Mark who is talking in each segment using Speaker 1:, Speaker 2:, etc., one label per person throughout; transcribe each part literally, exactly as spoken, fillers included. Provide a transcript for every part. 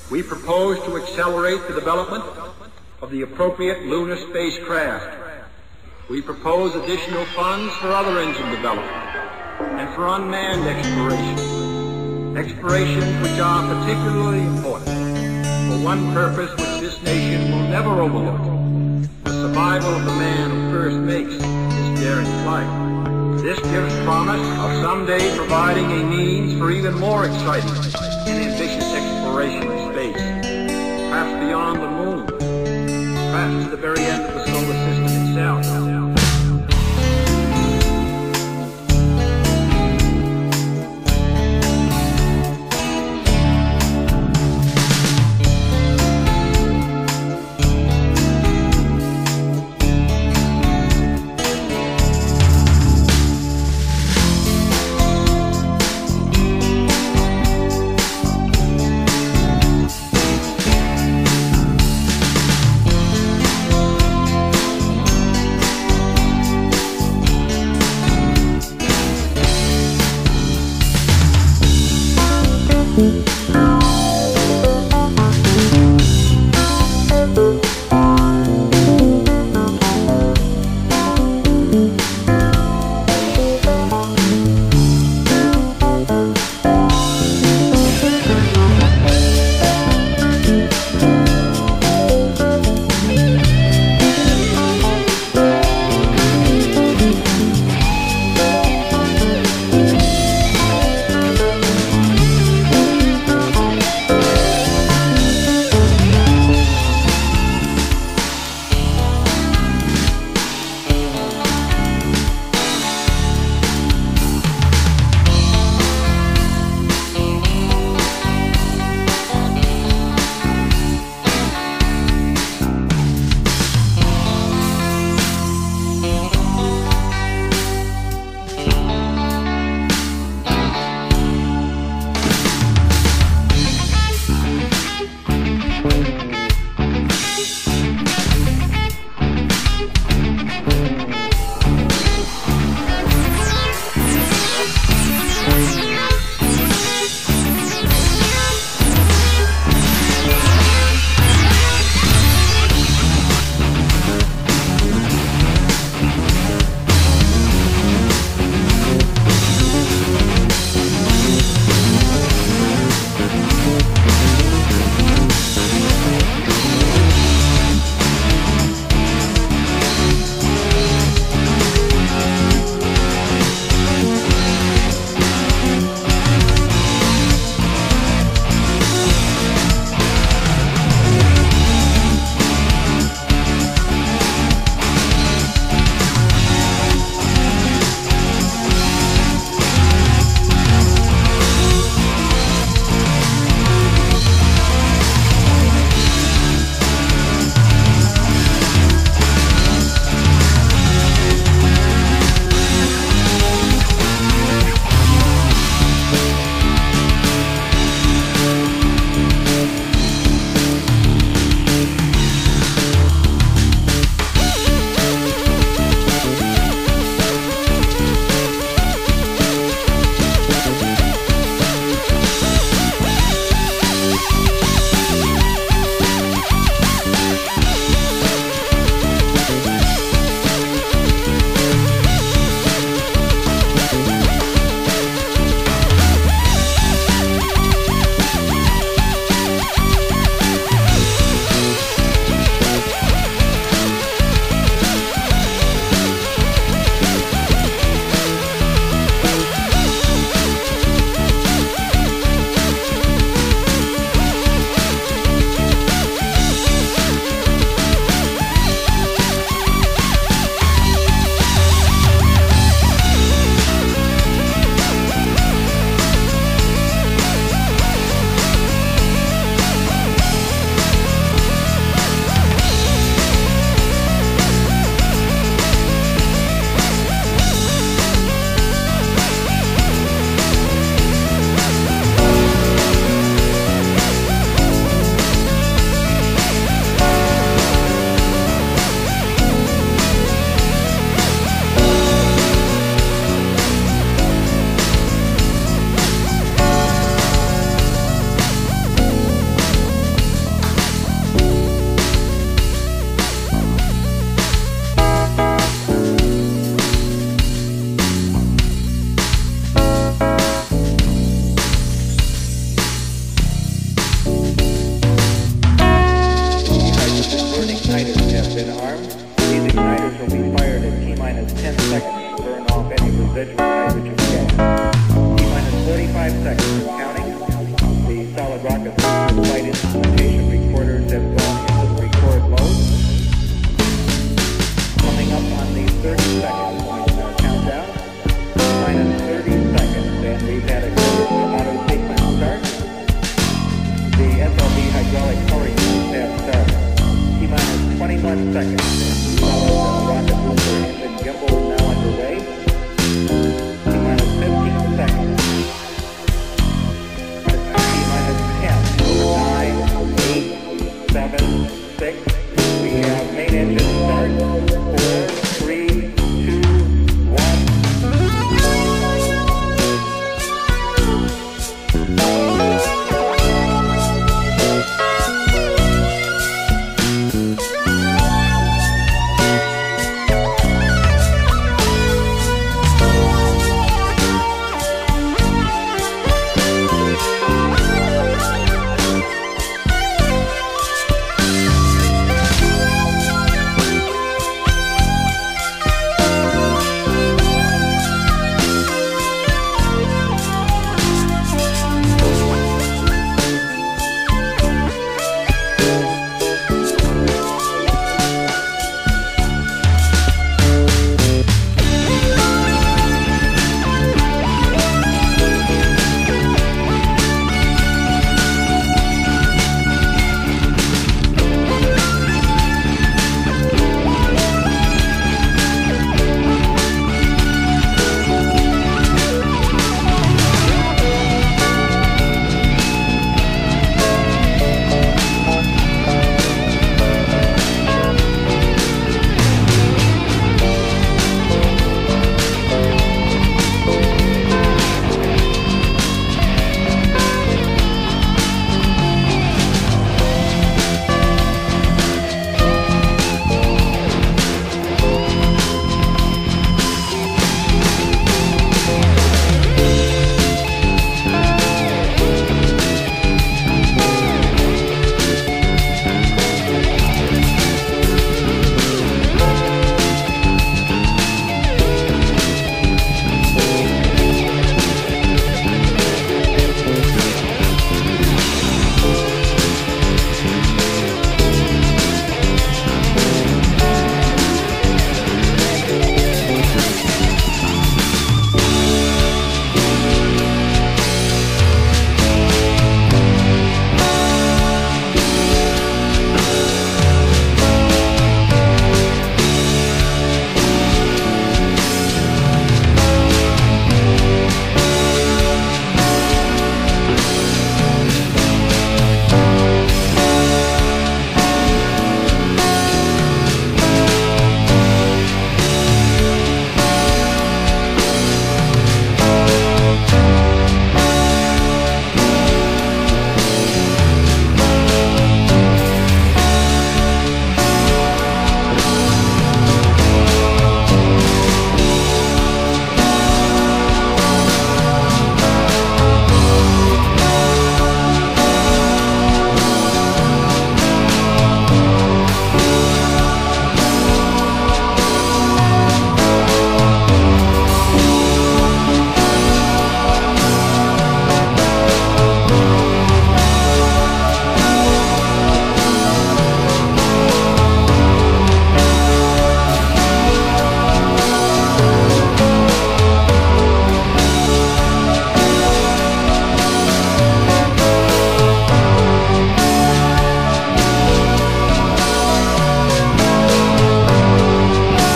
Speaker 1: we propose to accelerate the development of the appropriate lunar spacecraft. We propose additional funds for other engine development and for unmanned exploration, explorations which are particularly important for one purpose which this nation will never overlook, the survival of the man who first makes this daring flight. This gives promise of someday providing a means for even more exciting and ambitious exploration of space, perhaps beyond the moon, perhaps to the very end of the solar system itself.
Speaker 2: been armed. These igniters will be fired at T-minus ten seconds to burn off any residual hydrogen gas. T-minus forty-five seconds of counting. The solid rocket flight instrumentation recorders have gone into the record mode. Coming up on the thirty second uh, countdown. Minus thirty seconds, and we've had a good auto sequence start. The S L B hydraulic power units have started. T-minus twenty-one seconds. Solid rocket booster engine gimbal now underway. T-minus fifteen seconds. T-minus ten, nine, eight, seven, six. We have main engine start. four, three, two, one.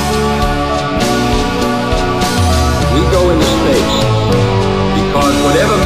Speaker 1: Whatever